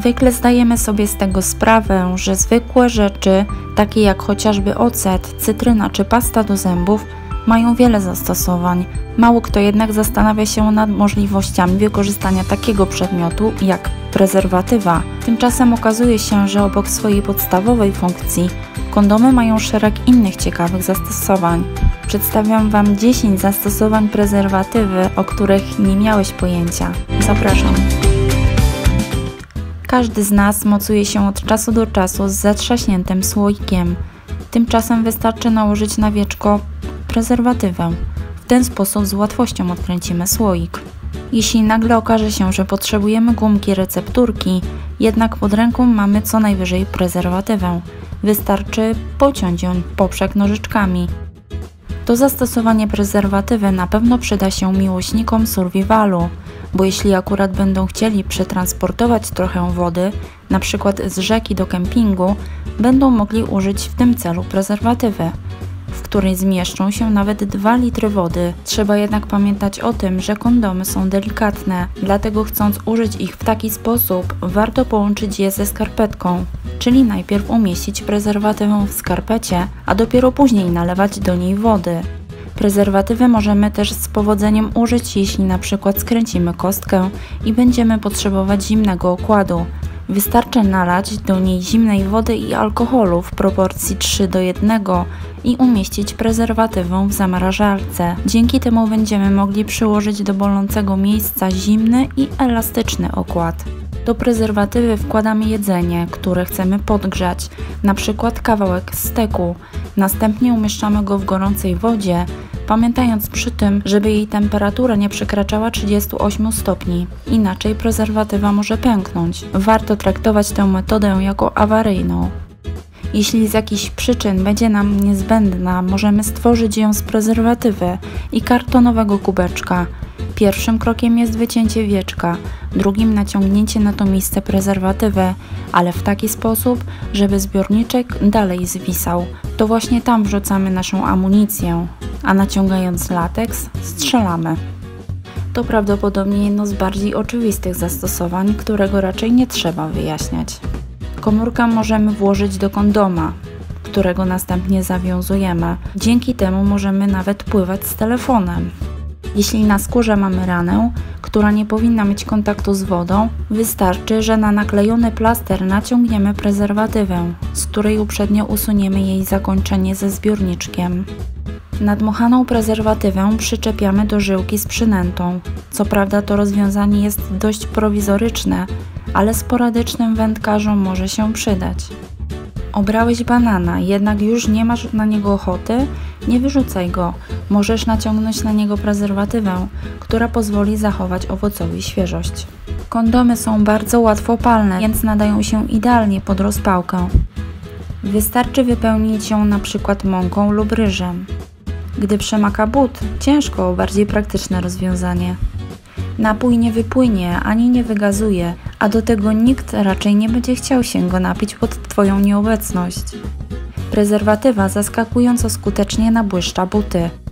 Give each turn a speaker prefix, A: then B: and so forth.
A: Zwykle zdajemy sobie z tego sprawę, że zwykłe rzeczy, takie jak chociażby ocet, cytryna czy pasta do zębów, mają wiele zastosowań. Mało kto jednak zastanawia się nad możliwościami wykorzystania takiego przedmiotu jak prezerwatywa. Tymczasem okazuje się, że obok swojej podstawowej funkcji, kondomy mają szereg innych ciekawych zastosowań. Przedstawiam Wam 10 zastosowań prezerwatywy, o których nie miałeś pojęcia. Zapraszam. Każdy z nas mocuje się od czasu do czasu z zatrzaśniętym słoikiem. Tymczasem wystarczy nałożyć na wieczko prezerwatywę. W ten sposób z łatwością odkręcimy słoik. Jeśli nagle okaże się, że potrzebujemy gumki recepturki, jednak pod ręką mamy co najwyżej prezerwatywę. Wystarczy pociąć ją poprzek nożyczkami. To zastosowanie prezerwatywy na pewno przyda się miłośnikom survivalu, bo jeśli akurat będą chcieli przetransportować trochę wody, np. z rzeki do kempingu, będą mogli użyć w tym celu prezerwatywy, w której zmieszczą się nawet 2 litry wody. Trzeba jednak pamiętać o tym, że kondomy są delikatne, dlatego chcąc użyć ich w taki sposób, warto połączyć je ze skarpetką, czyli najpierw umieścić prezerwatywę w skarpecie, a dopiero później nalewać do niej wody. Prezerwatywę możemy też z powodzeniem użyć, jeśli na przykład skręcimy kostkę i będziemy potrzebować zimnego okładu. Wystarczy nalać do niej zimnej wody i alkoholu w proporcji 3:1 i umieścić prezerwatywę w zamrażarce. Dzięki temu będziemy mogli przyłożyć do bolącego miejsca zimny i elastyczny okład. Do prezerwatywy wkładamy jedzenie, które chcemy podgrzać, np. kawałek steku. Następnie umieszczamy go w gorącej wodzie, pamiętając przy tym, żeby jej temperatura nie przekraczała 38 stopni, inaczej prezerwatywa może pęknąć. Warto traktować tę metodę jako awaryjną. Jeśli z jakichś przyczyn będzie nam niezbędna, możemy stworzyć ją z prezerwatywy i kartonowego kubeczka. Pierwszym krokiem jest wycięcie wieczka, drugim naciągnięcie na to miejsce prezerwatywy, ale w taki sposób, żeby zbiorniczek dalej zwisał. To właśnie tam wrzucamy naszą amunicję, a naciągając lateks strzelamy. To prawdopodobnie jedno z bardziej oczywistych zastosowań, którego raczej nie trzeba wyjaśniać. Komórkę możemy włożyć do kondoma, którego następnie zawiązujemy. Dzięki temu możemy nawet pływać z telefonem. Jeśli na skórze mamy ranę, która nie powinna mieć kontaktu z wodą, wystarczy, że na naklejony plaster naciągniemy prezerwatywę, z której uprzednio usuniemy jej zakończenie ze zbiorniczkiem. Nadmuchaną prezerwatywę przyczepiamy do żyłki z przynętą. Co prawda to rozwiązanie jest dość prowizoryczne, ale sporadycznym wędkarzom może się przydać. Obrałeś banana, jednak już nie masz na niego ochoty? Nie wyrzucaj go. Możesz naciągnąć na niego prezerwatywę, która pozwoli zachować owocowi świeżość. Kondomy są bardzo łatwopalne, więc nadają się idealnie pod rozpałkę. Wystarczy wypełnić ją np. mąką lub ryżem. Gdy przemaka but, ciężko o bardziej praktyczne rozwiązanie. Napój nie wypłynie ani nie wygazuje, a do tego nikt raczej nie będzie chciał się go napić pod Twoją nieobecność. Prezerwatywa zaskakująco skutecznie nabłyszcza buty.